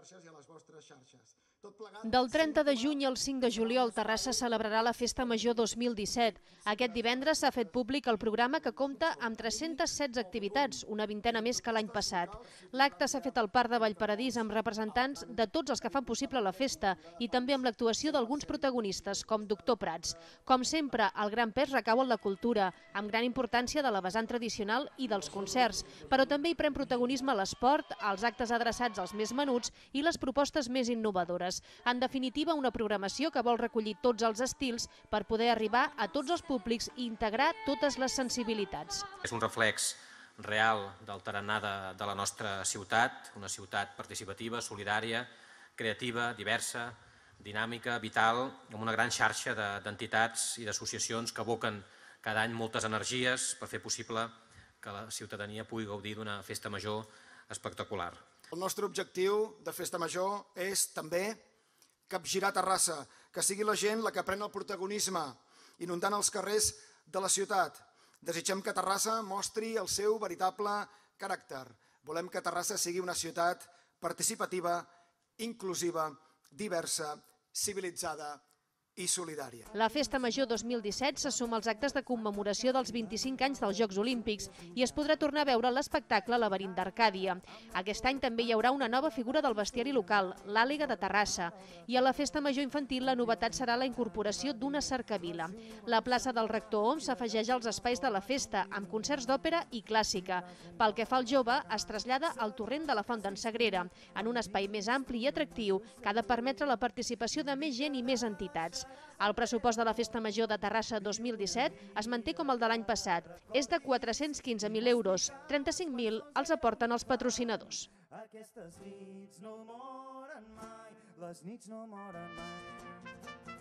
xarxes i a les vostres xarxes. Del 30 de juny al 5 de juliol, Terrassa celebrarà la Festa Major 2017. Aquest divendres s'ha fet públic el programa que compta amb 316 activitats, una vintena més que l'any passat. L'acte s'ha fet al Parc de Vallparadís amb representants de tots els que fan possible la festa i també amb l'actuació d'alguns protagonistes, com Doctor Prats. Com sempre, el gran pes recau en la cultura, amb gran importància de la vessant tradicional i dels concerts, però també hi pren protagonisme l'esport, els actes adreçats als més menuts i les propostes més innovadores. En definitiva, una programació que vol recollir tots els estils per poder arribar a tots els públics i integrar totes les sensibilitats. És un reflex real del tarannà de la nostra ciutat, una ciutat participativa, solidària, creativa, diversa, dinàmica, vital, amb una gran xarxa d'entitats i d'associacions que aboquen cada any moltes energies per fer possible que la ciutadania pugui gaudir d'una festa major espectacular. El nostre objectiu de Festa Major és també capgirar Terrassa, que sigui la gent la que pren el protagonisme, inundant els carrers de la ciutat. Desitgem que Terrassa mostri el seu veritable caràcter. Volem que Terrassa sigui una ciutat participativa, inclusiva, diversa, civilitzada i solidària. La Festa Major 2017 se suma als actes de commemoració dels 25 anys dels Jocs Olímpics i es podrà tornar a veure l'espectacle Laberint d'Arcàdia. Aquest any també hi haurà una nova figura del bestiari local, l'Àliga de Terrassa. I a la Festa Major infantil la novetat serà la incorporació d'una cercavila. La plaça del Rector Homs s'afegeix als espais de la festa, amb concerts d'òpera i clàssica. Pel que fa al jove, es trasllada al torrent de la Font d'en Sagrera, en un espai més ampli i atractiu que ha de permetre la participació de més gent i més entitats. El pressupost de la Festa Major de Terrassa 2017 es manté com el de l'any passat. És de 415.000 euros, 35.000 els aporten els patrocinadors. Aquestes nits no moren mai, les nits no moren mai.